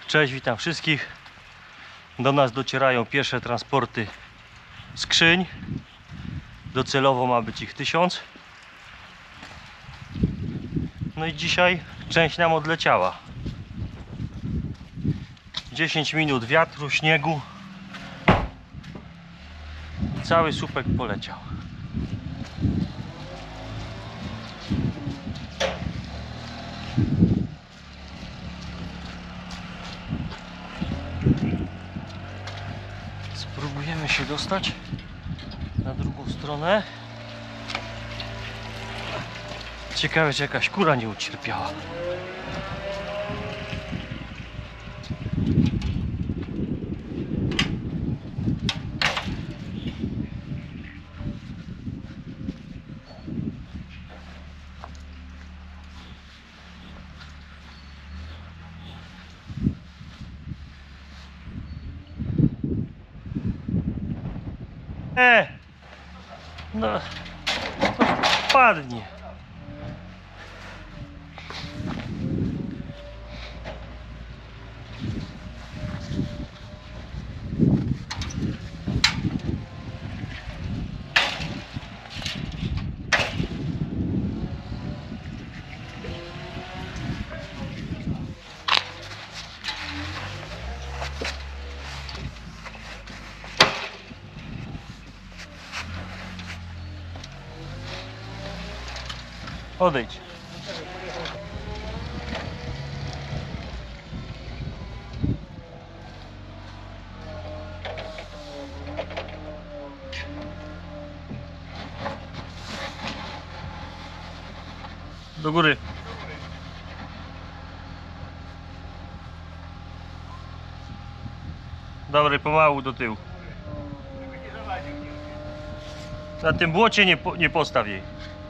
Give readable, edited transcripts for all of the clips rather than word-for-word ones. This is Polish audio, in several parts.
Cześć, witam wszystkich. Do nas docierają pierwsze transporty skrzyń. Docelowo ma być ich 1000. No i dzisiaj część nam odleciała. 10 minut wiatru, śniegu. Cały słupek poleciał. Spróbujemy się dostać na drugą stronę. Ciekawe, czy jakaś kura nie ucierpiała. No, padnie. Odejdź. Do góry. Dobra, pomału do tyłu. Na tym błocie nie postaw jej.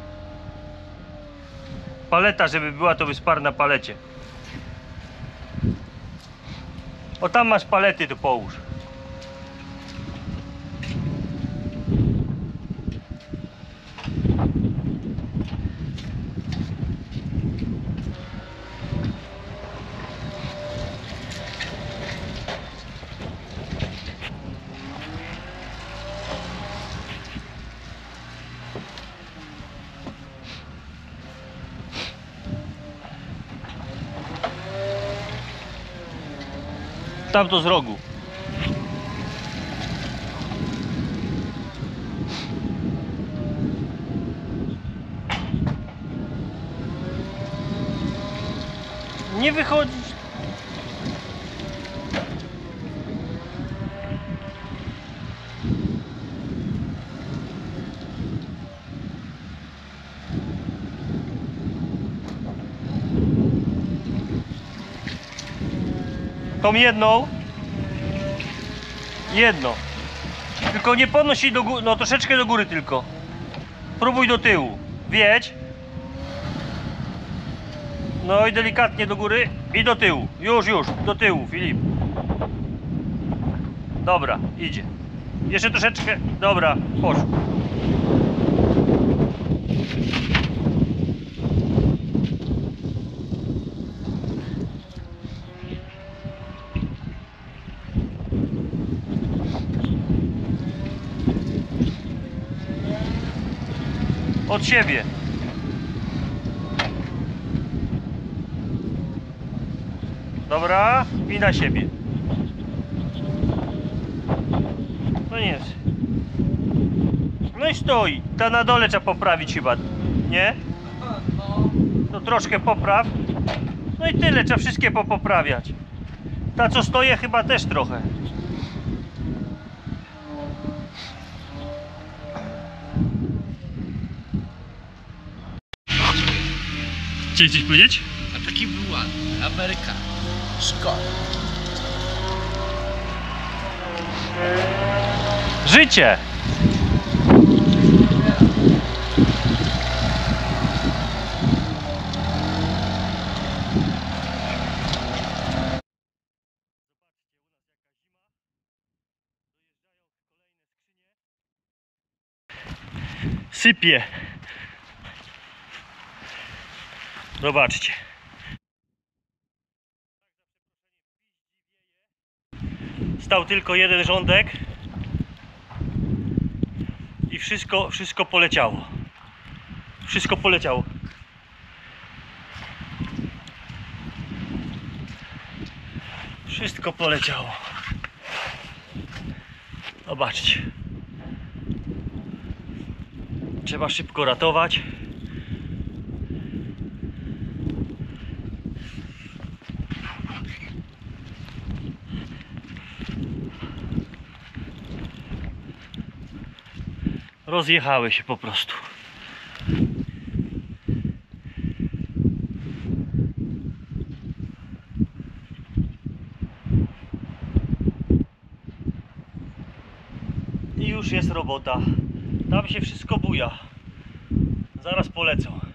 Paleta, żeby była, to wyspar na palecie. O, tam masz palety, to połóż. Tamto z rogu. Nie wychodzić. Tą jedną. Tylko nie podnoś jej do góry, no troszeczkę do góry tylko. Próbuj do tyłu. Wiedź. No i delikatnie do góry i do tyłu. Już, do tyłu, Filip. Dobra, idzie. Jeszcze troszeczkę. Dobra, poszło. Od siebie. Dobra, i na siebie. No nie jest. No i stoi. Ta na dole trzeba poprawić chyba. Nie? To troszkę popraw. No i tyle, trzeba wszystkie poprawiać. Ta co stoi chyba też trochę. Chcieli coś powiedzieć? A taki był ładny, Amerykan. Szkoda. Życie! Sypie. Zobaczcie. Został tylko jeden rządek i wszystko poleciało. Wszystko poleciało. Wszystko poleciało. Zobaczcie. Trzeba szybko ratować. Rozjechały się po prostu. I już jest robota. Tam się wszystko buja. Zaraz polecą.